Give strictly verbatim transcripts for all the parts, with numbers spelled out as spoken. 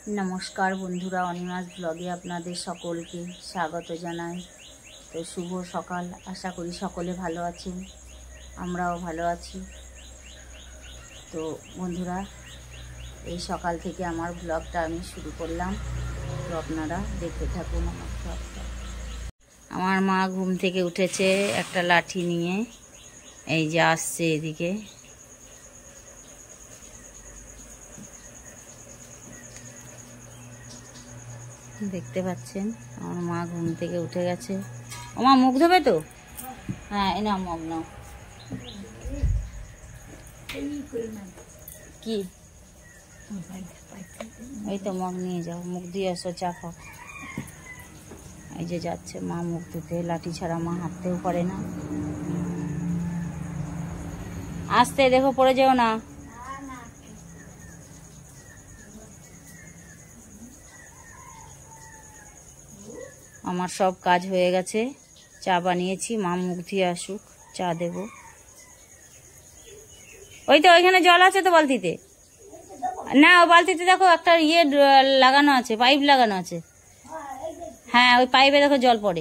নমস্কার বন্ধুরা, অনিমাস ব্লগে আপনাদের সকলকে স্বাগত জানাই। তো শুভ সকাল, আশা করি সকলে ভালো আছেন, আমরাও ভালো আছি। তো বন্ধুরা, এই সকাল থেকে আমার ব্লগটা আমি শুরু করলাম, তো আপনারা দেখতে থাকুন আমার ব্লগটা। আমার মা ঘুম থেকে উঠেছে একটা লাঠি নিয়ে, এই যে আসছে এদিকে। দেখতে পাচ্ছেন আমার মা ঘুম থেকে উঠে গেছে। ও মা, মুখ ধোবে তো? হ্যাঁ, এ নাও মগ নাও। কি এই তো মগ নিয়ে যাও, মুখ দিয়ে এসো, চা খাও। এই যে যাচ্ছে মা মুখ ধুতে, লাঠি ছাড়া মা হাঁটতেও পারে না। আসতে দেখো, পড়ে যেও না। আমার সব কাজ হয়ে গেছে, চা বানিয়েছি, মা মুখ দিয়ে আসুক, চা দেব। ওই তো ওইখানে জল আছে তো বালতিতে। না, ওই বালতিতে দেখো একটা ইয়ে লাগানো আছে, পাইপ লাগানো আছে। হ্যাঁ, ওই পাইপে দেখো জল পড়ে।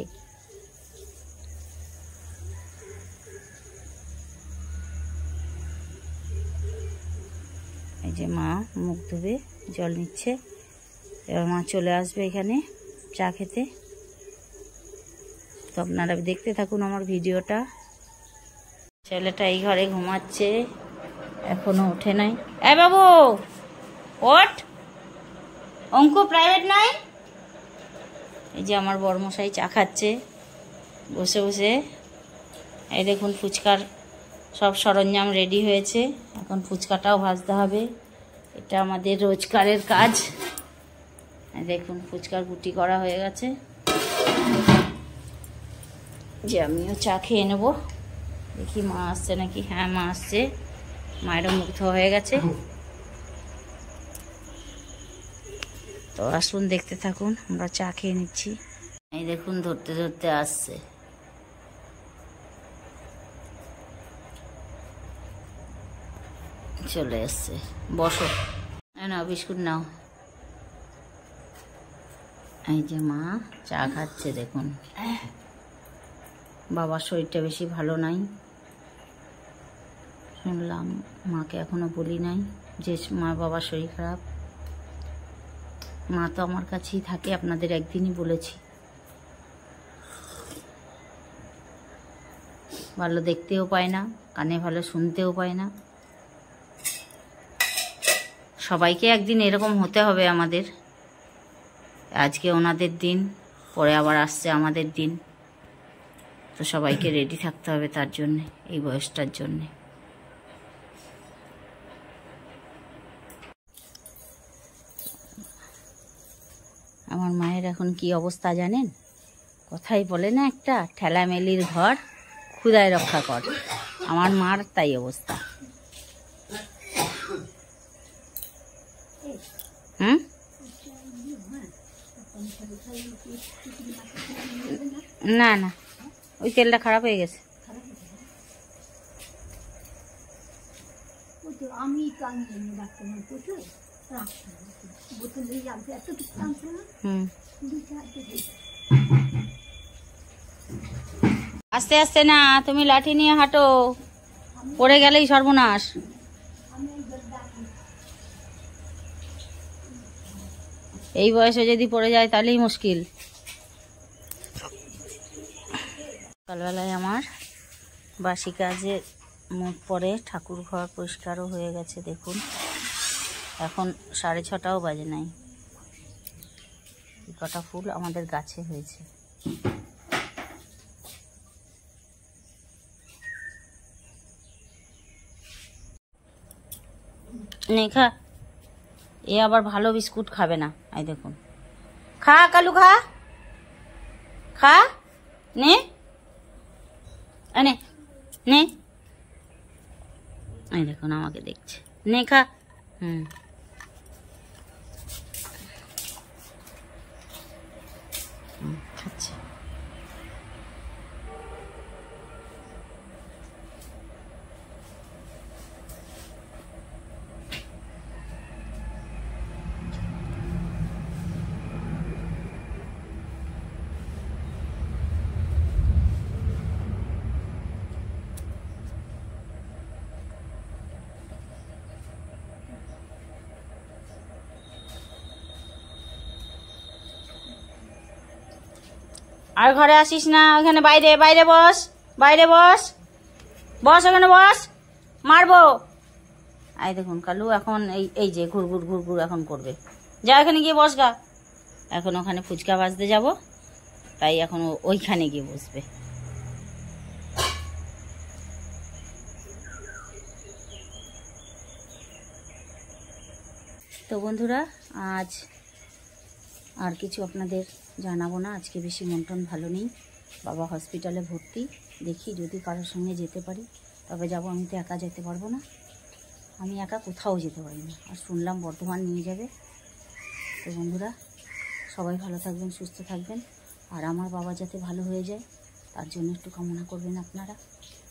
এই যে মা মুখ ধুবে, জল নিচ্ছে। এবার মা চলে আসবে এখানে চা খেতে। তো আপনারা দেখতে থাকুন আমার ভিডিওটা। ছেলেটা এই ঘরে ঘুমাচ্ছে, এখনো ওঠে নাই। এ বাবু ওঠ, অঙ্কু প্রাইভেট নাই। এই যে আমার বড়মশাই চা খাচ্ছে বসে বসে। এই দেখুন ফুচকার সব সরঞ্জাম রেডি হয়েছে, এখন ফুচকাটাও ভাজতে হবে। এটা আমাদের রোজকারের কাজ। দেখুন ফুচকার গুটি করা হয়ে গেছে। যে আমিও চা খেয়ে নেবো। দেখি মা আসছে নাকি। হ্যাঁ, মা আসছে, মায়েরও মুগ্ধ হয়ে গেছে। তো আসুন দেখতে থাকুন, আমরা চা খেয়ে নিচ্ছি। এই দেখুন ধরতে ধরতে আসছে। চলে এসছে, বসো। না, বিস্কুট নাও। এই যে মা চা খাচ্ছে, দেখুন। বাবার শরীরটা বেশি ভালো নাই, শুনলাম। মাকে এখনো বলি নাই যে মা বাবার শরীর খারাপ। মা তো আমার কাছেই থাকে, আপনাদের একদিনই বলেছি। ভালো দেখতেও পায় না, কানে ভালো শুনতেও পায় না। সবাইকে একদিন এরকম হতে হবে আমাদের। আজকে ওনাদের দিন, পরে আবার আসছে আমাদের দিন। তো সবাইকে রেডি থাকতে হবে তার জন্যে, এই বয়সটার জন্যে। আমার মায়ের এখন কি অবস্থা জানেন? কথাই বলে না একটা, ঠেলামেলির ঘর ক্ষুধায় রক্ষা কর। আমার মার তাই অবস্থা। হুম না না, ওই তেলটা খারাপ হয়ে গেছে। আস্তে আস্তে না, তুমি লাঠি নিয়ে হাঁটো, পড়ে গেলেই সর্বনাশ। এই বয়সে যদি পড়ে যায় তাহলেই মুশকিল। সকালবেলায় আমার বাসি কাজে মুখ পড়ে, ঠাকুর ঘর পরিষ্কারও হয়ে গেছে। দেখুন এখন সাড়ে ছটাও বাজে নাই। কটা ফুল আমাদের গাছে হয়েছে। নে খা। এ আবার ভালো বিস্কুট খাবে না। এই দেখুন, খা কালু, খা খা, নে নে নে। এই দেখুন আমাকে দেখছে, নে খা। হুম খাচ্ছে। আর ঘরে আসিস না, ওখানে বাইরে বাইরে বস, বাইরে বস, বস ওখানে বস, মারবো। আই দেখুন কালু এখন এই এই যে ঘুরঘুর ঘুরঘুর এখন করবে। যা এখানে গিয়ে বস গা। এখন ওখানে ফুচকা বাজতে যাব, তাই এখন ওইখানে গিয়ে বসবে। তো বন্ধুরা, আজ আর কিছু আপনাদের জানাবো না। আজকে বেশি মন টন ভালো নেই, বাবা হসপিটালে ভর্তি। দেখি যদি কারোর সঙ্গে যেতে পারি তবে যাব, আমি তো একা যেতে পারবো না, আমি একা কোথাও যেতে পারি না। আর শুনলাম বর্ধমান নিয়ে যাবে। তো বন্ধুরা, সবাই ভালো থাকবেন, সুস্থ থাকবেন, আর আমার বাবা যাতে ভালো হয়ে যায় তার জন্য একটু কামনা করবেন আপনারা।